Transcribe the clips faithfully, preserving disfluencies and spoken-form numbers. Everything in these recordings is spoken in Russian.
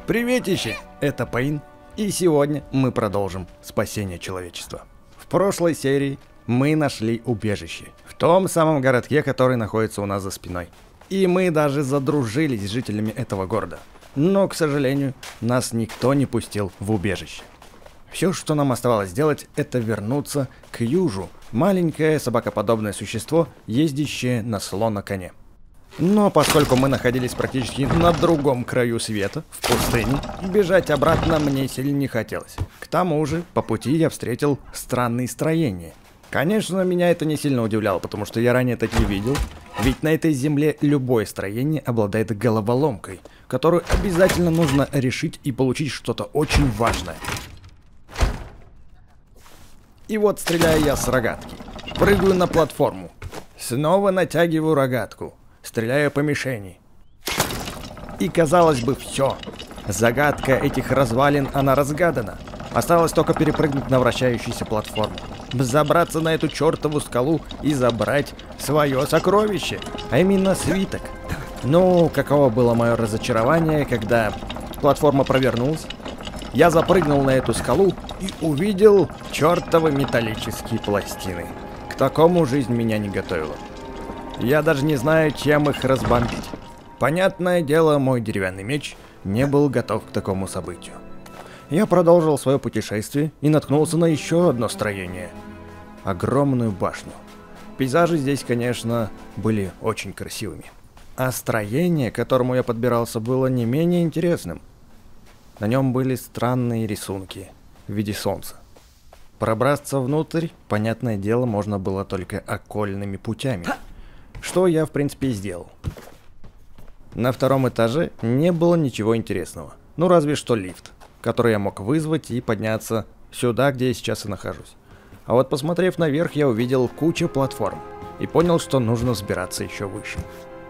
Приветище, это Пейн, и сегодня мы продолжим спасение человечества. В прошлой серии мы нашли убежище в том самом городке, который находится у нас за спиной. И мы даже задружились с жителями этого города. Но, к сожалению, нас никто не пустил в убежище. Все, что нам оставалось сделать, это вернуться к Южу, маленькое собакоподобное существо, ездящее на слона-коне. Но поскольку мы находились практически на другом краю света, в пустыне, бежать обратно мне сильно не хотелось. К тому же, по пути я встретил странные строения. Конечно, меня это не сильно удивляло, потому что я ранее так не видел. Ведь на этой земле любое строение обладает головоломкой, которую обязательно нужно решить и получить что-то очень важное. И вот стреляю я с рогатки. Прыгаю на платформу. Снова натягиваю рогатку. Стреляю по мишени. И казалось бы, все. Загадка этих развалин, она разгадана. Осталось только перепрыгнуть на вращающуюся платформу. Забраться на эту чертову скалу и забрать свое сокровище. А именно свиток. Ну, каково было мое разочарование, когда платформа провернулась. Я запрыгнул на эту скалу и увидел чертовы металлические пластины. К такому жизнь меня не готовила. Я даже не знаю, чем их разбомбить. Понятное дело, мой деревянный меч не был готов к такому событию. Я продолжил свое путешествие и наткнулся на еще одно строение. Огромную башню. Пейзажи здесь, конечно, были очень красивыми. А строение, к которому я подбирался, было не менее интересным. На нем были странные рисунки в виде солнца. Пробраться внутрь, понятное дело, можно было только окольными путями. Что я, в принципе, и сделал. На втором этаже не было ничего интересного. Ну, разве что лифт, который я мог вызвать и подняться сюда, где я сейчас и нахожусь. А вот посмотрев наверх, я увидел кучу платформ и понял, что нужно взбираться еще выше.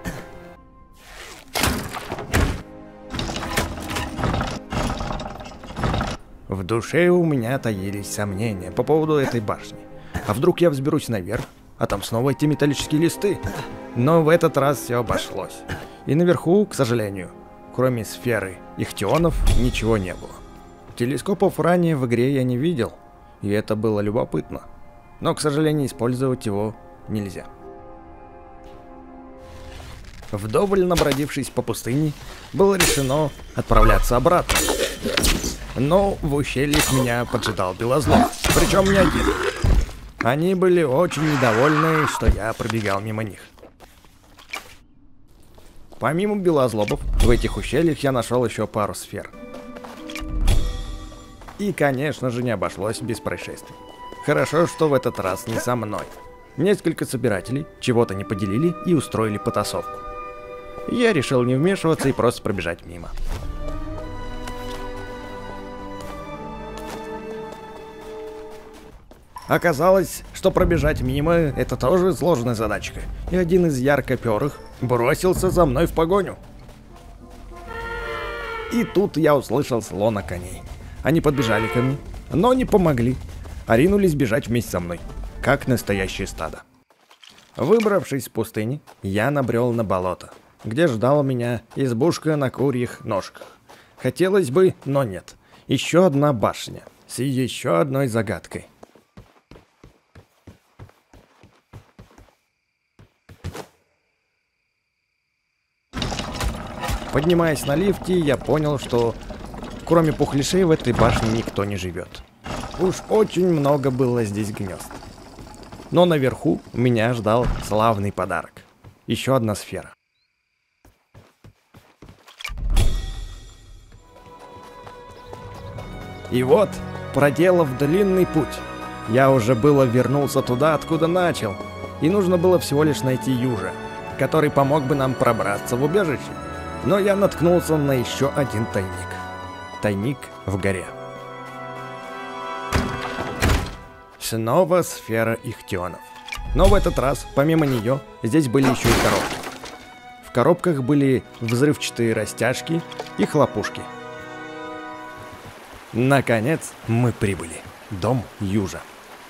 В душе у меня таились сомнения по поводу этой башни. А вдруг я взберусь наверх, а там снова эти металлические листы? Но в этот раз все обошлось. И наверху, к сожалению, кроме сферы ихтионов, ничего не было. Телескопов ранее в игре я не видел, и это было любопытно. Но, к сожалению, использовать его нельзя. Вдоволь набродившись по пустыне, было решено отправляться обратно. Но в ущельях меня поджидал Белозлоб, причем не один. Они были очень недовольны, что я пробегал мимо них. Помимо Белозлобов, в этих ущельях я нашел еще пару сфер. И, конечно же, не обошлось без происшествий. Хорошо, что в этот раз не со мной. Несколько собирателей чего-то не поделили и устроили потасовку. Я решил не вмешиваться и просто пробежать мимо. Оказалось, что пробежать мимо — это тоже сложная задачка, и один из ярко-перых бросился за мной в погоню. И тут я услышал слона коней. Они подбежали ко мне, но не помогли, а ринулись бежать вместе со мной, как настоящее стадо. Выбравшись из пустыни, я набрел на болото, где ждала меня избушка на курьих ножках. Хотелось бы, но нет. Еще одна башня с еще одной загадкой. Поднимаясь на лифте, я понял, что кроме пухлишей в этой башне никто не живет. Уж очень много было здесь гнезд. Но наверху меня ждал славный подарок. Еще одна сфера. И вот, проделав длинный путь, я уже было вернулся туда, откуда начал. И нужно было всего лишь найти Южа, который помог бы нам пробраться в убежище. Но я наткнулся на еще один тайник. Тайник в горе. Снова сфера ихтионов. Но в этот раз, помимо нее, здесь были еще и коробки. В коробках были взрывчатые растяжки и хлопушки. Наконец, мы прибыли. Дом Южа.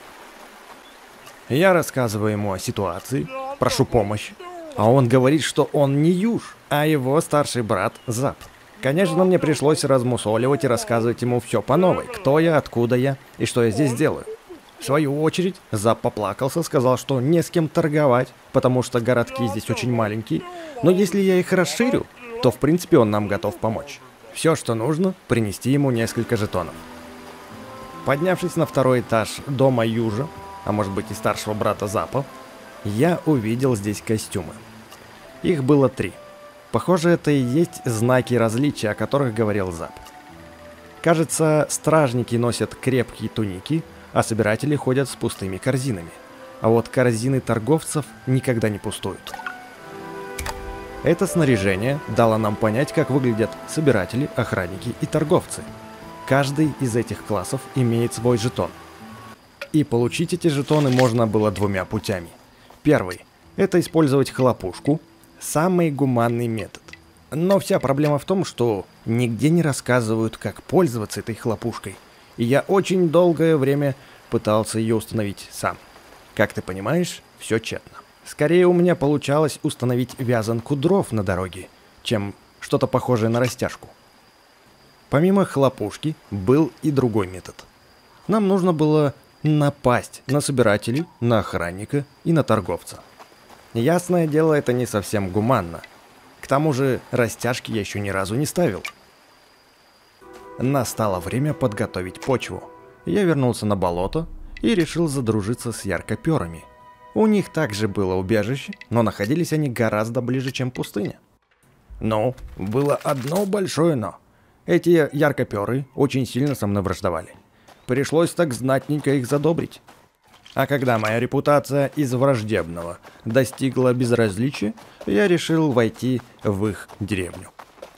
Я рассказываю ему о ситуации, прошу помощи. А он говорит, что он не Юж, а его старший брат Зап. Конечно, мне пришлось размусоливать и рассказывать ему все по новой. Кто я, откуда я и что я здесь делаю. В свою очередь, Зап поплакался, сказал, что не с кем торговать, потому что городки здесь очень маленькие. Но если я их расширю, то в принципе он нам готов помочь. Все, что нужно, принести ему несколько жетонов. Поднявшись на второй этаж дома Южа, а может быть и старшего брата Запа, я увидел здесь костюмы. Их было три. Похоже, это и есть знаки различия, о которых говорил Зап. Кажется, стражники носят крепкие туники, а собиратели ходят с пустыми корзинами. А вот корзины торговцев никогда не пустуют. Это снаряжение дало нам понять, как выглядят собиратели, охранники и торговцы. Каждый из этих классов имеет свой жетон. И получить эти жетоны можно было двумя путями. Первый – это использовать хлопушку, самый гуманный метод. Но вся проблема в том, что нигде не рассказывают, как пользоваться этой хлопушкой. И я очень долгое время пытался ее установить сам. Как ты понимаешь, все тщетно. Скорее у меня получалось установить вязанку дров на дороге, чем что-то похожее на растяжку. Помимо хлопушки был и другой метод. Нам нужно было напасть на собирателей, на охранника и на торговца. Ясное дело, это не совсем гуманно. К тому же растяжки я еще ни разу не ставил. Настало время подготовить почву. Я вернулся на болото и решил задружиться с яркоперами. У них также было убежище, но находились они гораздо ближе, чем пустыня. Но было одно большое но. Эти яркоперы очень сильно со мной враждовали. Пришлось так знатненько их задобрить. А когда моя репутация из враждебного достигла безразличия, я решил войти в их деревню.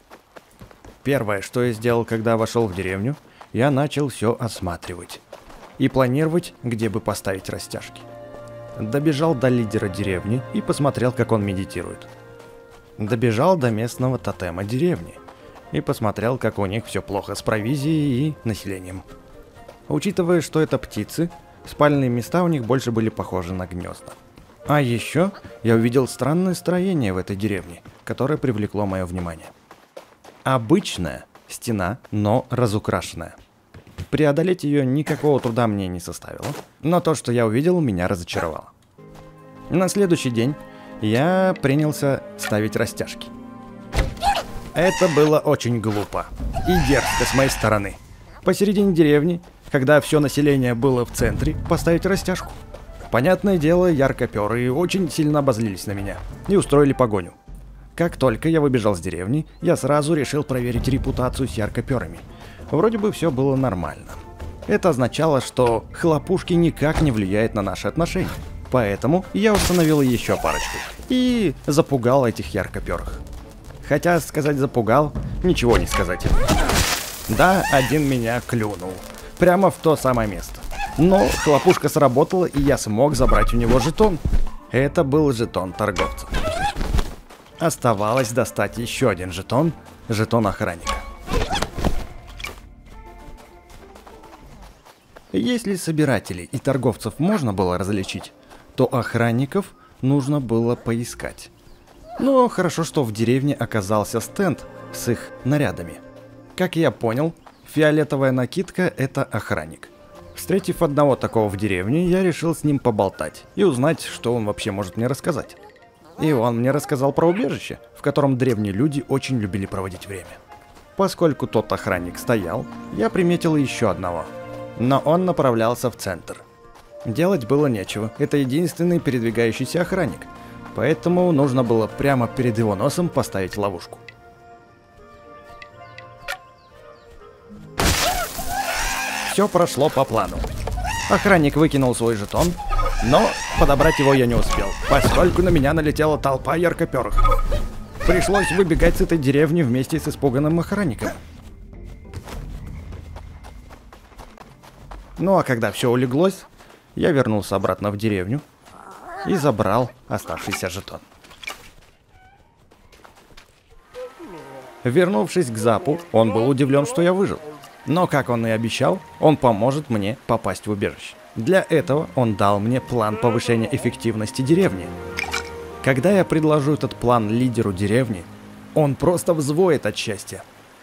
Первое, что я сделал, когда вошел в деревню, я начал все осматривать и планировать, где бы поставить растяжки. Добежал до лидера деревни и посмотрел, как он медитирует. Добежал до местного тотема деревни и посмотрел, как у них все плохо с провизией и населением. Учитывая, что это птицы, спальные места у них больше были похожи на гнезда. А еще я увидел странное строение в этой деревне, которое привлекло мое внимание. Обычная стена, но разукрашенная. Преодолеть ее никакого труда мне не составило, но то, что я увидел, меня разочаровало. На следующий день я принялся ставить растяжки. Это было очень глупо и дерзко с моей стороны. Посередине деревни, когда все население было в центре, поставить растяжку. Понятное дело, яркоперы очень сильно обозлились на меня и устроили погоню. Как только я выбежал с деревни, я сразу решил проверить репутацию с яркоперами. Вроде бы все было нормально. Это означало, что хлопушки никак не влияют на наши отношения. Поэтому я установил еще парочку и запугал этих яркоперых. Хотя сказать запугал, ничего не сказать. Да, один меня клюнул. Прямо в то самое место. Но хлопушка сработала, и я смог забрать у него жетон. Это был жетон торговца. Оставалось достать еще один жетон, жетон охранника. Если собирателей и торговцев можно было различить, то охранников нужно было поискать. Но хорошо, что в деревне оказался стенд с их нарядами. Как я понял, фиолетовая накидка – это охранник. Встретив одного такого в деревне, я решил с ним поболтать и узнать, что он вообще может мне рассказать. И он мне рассказал про убежище, в котором древние люди очень любили проводить время. Поскольку тот охранник стоял, я приметил еще одного. Но он направлялся в центр. Делать было нечего, это единственный передвигающийся охранник. Поэтому нужно было прямо перед его носом поставить ловушку. Все прошло по плану. Охранник выкинул свой жетон, но подобрать его я не успел, поскольку на меня налетела толпа яркоперых. Пришлось выбегать с этой деревни вместе с испуганным охранником. Ну а когда все улеглось, я вернулся обратно в деревню и забрал оставшийся жетон. Вернувшись к Запу, он был удивлен, что я выжил. Но, как он и обещал, он поможет мне попасть в убежище. Для этого он дал мне план повышения эффективности деревни. Когда я предложу этот план лидеру деревни, он просто взвоет от счастья.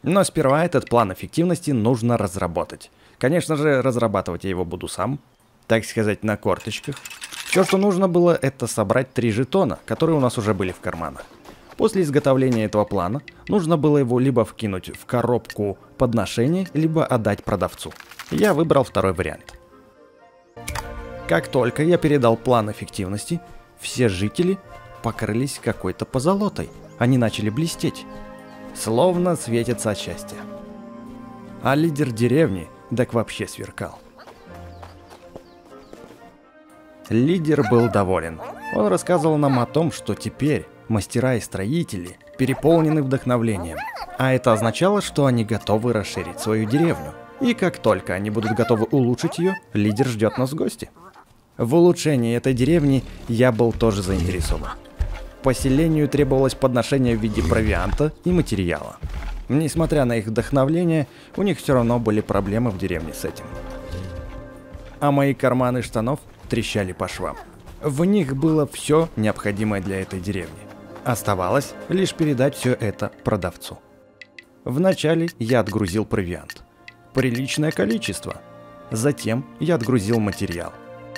Но сперва этот план эффективности нужно разработать. Конечно же, разрабатывать я его буду сам, так сказать, на корточках. Все, что нужно было, это собрать три жетона, которые у нас уже были в карманах. После изготовления этого плана нужно было его либо вкинуть в коробку подношений, либо отдать продавцу. Я выбрал второй вариант. Как только я передал план эффективности, все жители покрылись какой-то позолотой. Они начали блестеть, словно светятся от счастья. А лидер деревни так вообще сверкал. Лидер был доволен. Он рассказывал нам о том, что теперь мастера и строители переполнены вдохновлением. А это означало, что они готовы расширить свою деревню. И как только они будут готовы улучшить ее, лидер ждет нас в гости. В улучшении этой деревни я был тоже заинтересован. Поселению требовалось подношение в виде провианта и материала. Несмотря на их вдохновление, у них все равно были проблемы в деревне с этим. А мои карманы штанов трещали по швам. В них было все необходимое для этой деревни. Оставалось лишь передать все это продавцу. Вначале я отгрузил провиант. Приличное количество. Затем я отгрузил материал.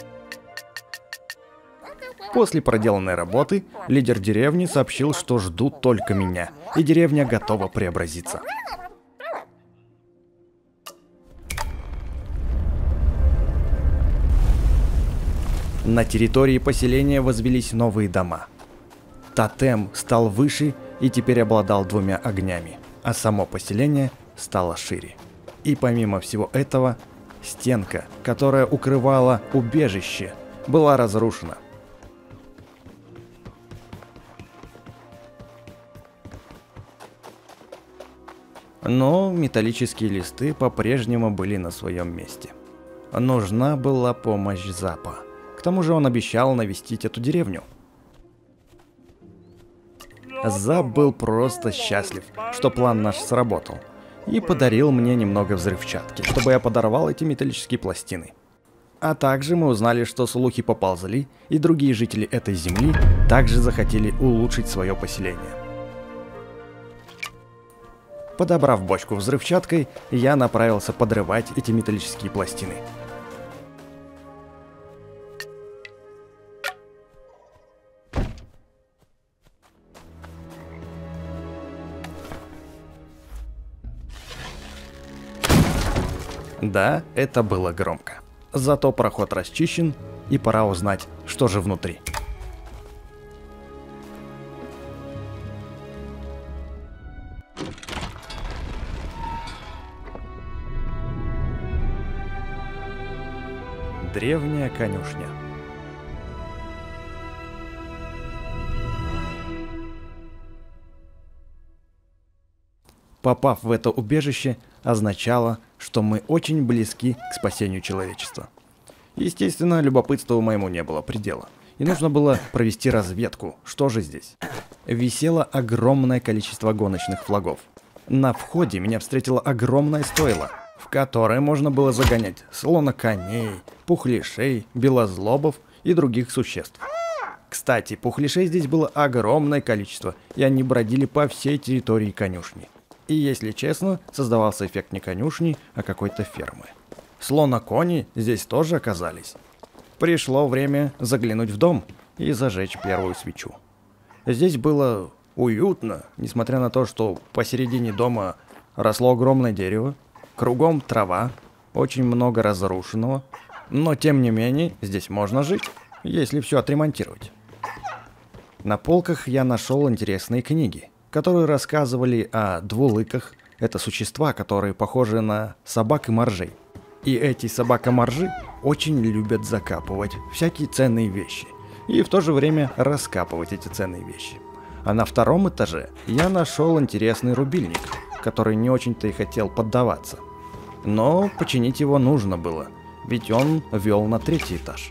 После проделанной работы лидер деревни сообщил, что ждут только меня, и деревня готова преобразиться. На территории поселения возвелись новые дома. Тотем стал выше и теперь обладал двумя огнями, а само поселение стало шире. И помимо всего этого, стенка, которая укрывала убежище, была разрушена. Но металлические листы по-прежнему были на своем месте. Нужна была помощь Запа. К тому же он обещал навестить эту деревню. Зап был просто счастлив, что план наш сработал, и подарил мне немного взрывчатки, чтобы я подорвал эти металлические пластины. А также мы узнали, что слухи поползли, и другие жители этой земли также захотели улучшить свое поселение. Подобрав бочку взрывчаткой, я направился подрывать эти металлические пластины. Да, это было громко. Зато проход расчищен, и пора узнать, что же внутри. Древняя конюшня. Попав в это убежище, означало, что мы очень близки к спасению человечества. Естественно, любопытству моему не было предела, и нужно было провести разведку, что же здесь. Висело огромное количество гоночных флагов. На входе меня встретило огромное стойло, в которое можно было загонять слоноконей, пухлишей, белозлобов и других существ. Кстати, пухлишей здесь было огромное количество, и они бродили по всей территории конюшни. И, если честно, создавался эффект не конюшни, а какой-то фермы. Слонокони здесь тоже оказались. Пришло время заглянуть в дом и зажечь первую свечу. Здесь было уютно, несмотря на то, что посередине дома росло огромное дерево, кругом трава, очень много разрушенного, но тем не менее здесь можно жить, если все отремонтировать. На полках я нашел интересные книги, которые рассказывали о двулыках. Это существа, которые похожи на собак и моржей. И эти собака-моржи очень любят закапывать всякие ценные вещи и в то же время раскапывать эти ценные вещи. А на втором этаже я нашел интересный рубильник, который не очень-то и хотел поддаваться. Но починить его нужно было, ведь он вел на третий этаж.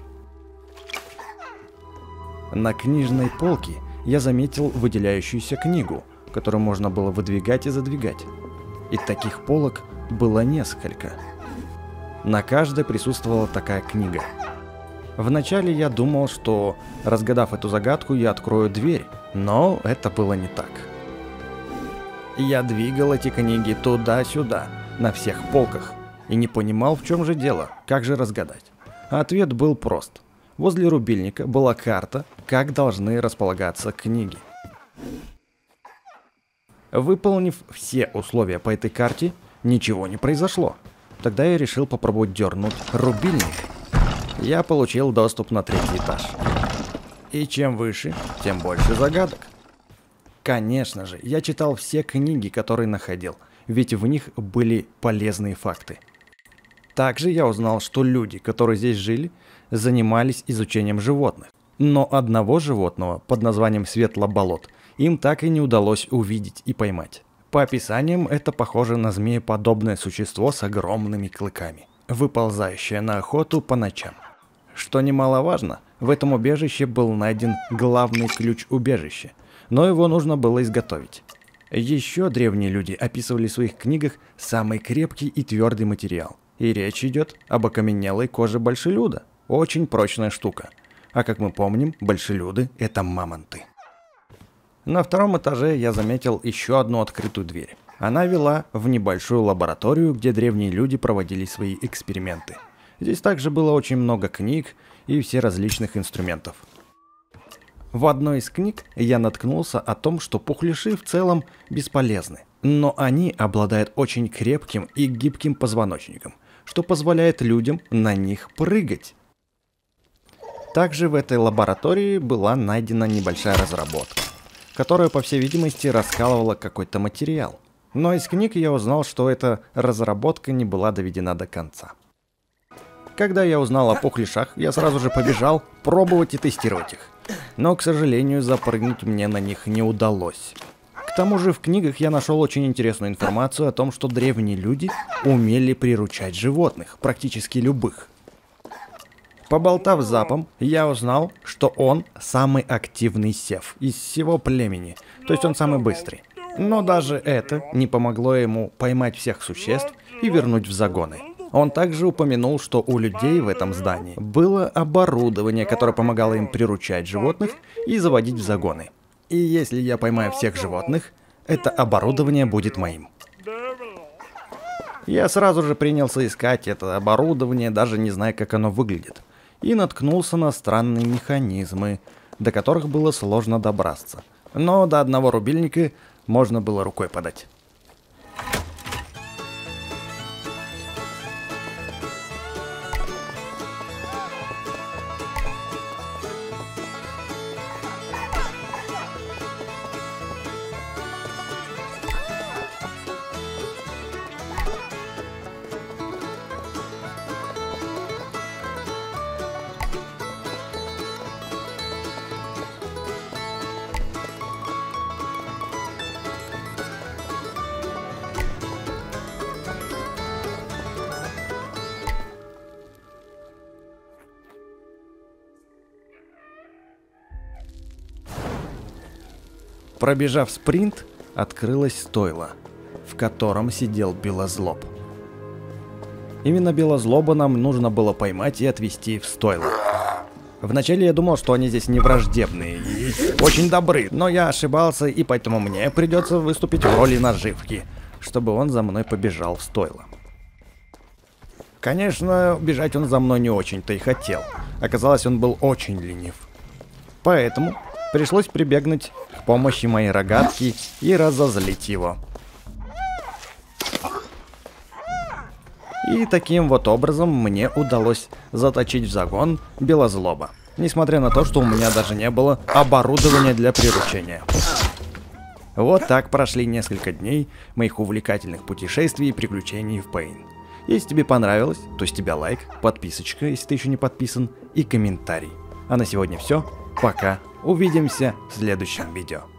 На книжной полке я заметил выделяющуюся книгу, которую можно было выдвигать и задвигать. И таких полок было несколько. На каждой присутствовала такая книга. Вначале я думал, что, разгадав эту загадку, я открою дверь, но это было не так. Я двигал эти книги туда-сюда, на всех полках, и не понимал, в чем же дело, как же разгадать. Ответ был прост. Возле рубильника была карта, как должны располагаться книги. Выполнив все условия по этой карте, ничего не произошло. Тогда я решил попробовать дернуть рубильник. Я получил доступ на третий этаж. И чем выше, тем больше загадок. Конечно же, я читал все книги, которые находил, ведь в них были полезные факты. Также я узнал, что люди, которые здесь жили, занимались изучением животных. Но одного животного под названием светлоболот им так и не удалось увидеть и поймать. По описаниям, это похоже на змееподобное существо с огромными клыками, выползающее на охоту по ночам. Что немаловажно, в этом убежище был найден главный ключ убежища, но его нужно было изготовить. Еще древние люди описывали в своих книгах самый крепкий и твердый материал. И речь идет об окаменелой коже большелюда. Очень прочная штука. А как мы помним, большелюды – это мамонты. На втором этаже я заметил еще одну открытую дверь. Она вела в небольшую лабораторию, где древние люди проводили свои эксперименты. Здесь также было очень много книг и все различных инструментов. В одной из книг я наткнулся о том, что пухляши в целом бесполезны, но они обладают очень крепким и гибким позвоночником, что позволяет людям на них прыгать. Также в этой лаборатории была найдена небольшая разработка, которая, по всей видимости, раскалывала какой-то материал. Но из книг я узнал, что эта разработка не была доведена до конца. Когда я узнал о пухляшах, я сразу же побежал пробовать и тестировать их. Но, к сожалению, запрыгнуть мне на них не удалось. К тому же в книгах я нашел очень интересную информацию о том, что древние люди умели приручать животных, практически любых. Поболтав с Запом, я узнал, что он самый активный сев из всего племени, то есть он самый быстрый. Но даже это не помогло ему поймать всех существ и вернуть в загоны. Он также упомянул, что у людей в этом здании было оборудование, которое помогало им приручать животных и заводить в загоны. И если я поймаю всех животных, это оборудование будет моим. Я сразу же принялся искать это оборудование, даже не зная, как оно выглядит. И наткнулся на странные механизмы, до которых было сложно добраться. Но до одного рубильника можно было рукой подать. Пробежав спринт, открылось стойло, в котором сидел Белозлоб. Именно Белозлоба нам нужно было поймать и отвезти в стойло. Вначале я думал, что они здесь не враждебные и очень добры, но я ошибался, и поэтому мне придется выступить в роли наживки, чтобы он за мной побежал в стойло. Конечно, бежать он за мной не очень-то и хотел. Оказалось, он был очень ленив. Поэтому пришлось прибегнуть к помощи моей рогатки и разозлить его. И таким вот образом мне удалось заточить в загон Белозлоба, несмотря на то, что у меня даже не было оборудования для приручения. Вот так прошли несколько дней моих увлекательных путешествий и приключений в Pain. Если тебе понравилось, то с тебя лайк, подписочка, если ты еще не подписан, и комментарий. А на сегодня все. Пока. Увидимся в следующем видео.